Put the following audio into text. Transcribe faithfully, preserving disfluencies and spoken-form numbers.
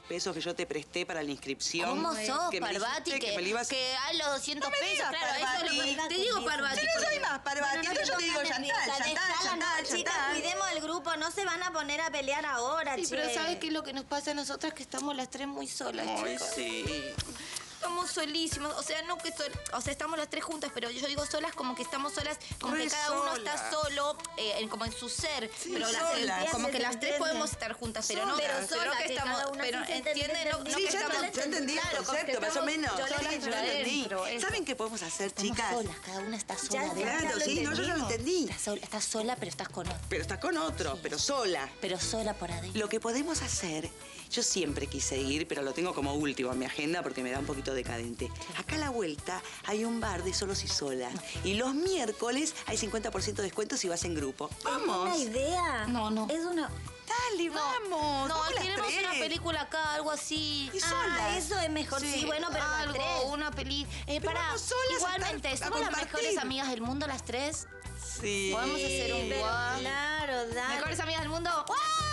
pesos que yo te presté para la inscripción. ¿Cómo sos, que me Parvati? dijiste Que, que me lo ibas- que hay los doscientos No me pesos, digas, claro, eso es lo Parvati. que te digo, Parvati. Si no soy más, Parvati, entonces yo te digo Chantal, Chantal, Chantal, Chicas, Chantal. cuidemos el grupo, no se van a poner a pelear ahora, Sí, che. pero ¿sabes qué es lo que nos pasa a nosotras? Que estamos las tres muy solas, Ay, chicas. sí. Estamos solísimos, o sea, no que sol, o sea, estamos las tres juntas, pero yo digo solas como que estamos solas, como Re que cada uno solas. está solo, eh, en- como en su ser, Sí, pero las- solas. como que las tres ¿Entiende? podemos estar juntas, pero no, Pero pero solas, no que que estamos, cada una pero sí se entiende, entiende, no, no entendí. que Sí, ya, estamos, ya entendí el claro, como que concepto, más o estamos menos. solas Sí, yo lo entendí. adentro, eso. ¿Saben qué podemos hacer, Estamos chicas? solas, cada una está sola. Ya, adentro. Claro, lo sí, no, yo ya lo entendimos. entendí. Estás sola, estás sola, pero estás con otro, Pero estás con otro, pero sola. pero sola por adentro. Lo que podemos hacer, yo siempre quise ir, pero lo tengo como último en mi agenda porque me da un poquito decadente. Acá a la vuelta hay un bar de solos y solas. Y los miércoles hay cincuenta por ciento de descuento si vas en grupo. ¿Una ¡Vamos! idea? No, no. Es una... Dale, vamos. No, vamos las queremos tres. una película acá, algo así. Y Ah, solas. eso es mejor. Sí, Sí, bueno, pero las Algo, tres. una peli. Eh, Pero pará, vamos solas a igualmente, estar- a somos las compartir. mejores amigas del mundo, las tres. Sí. Podemos hacer un Pero guau. claro, dale. Mejores amigas del mundo. ¡Guau!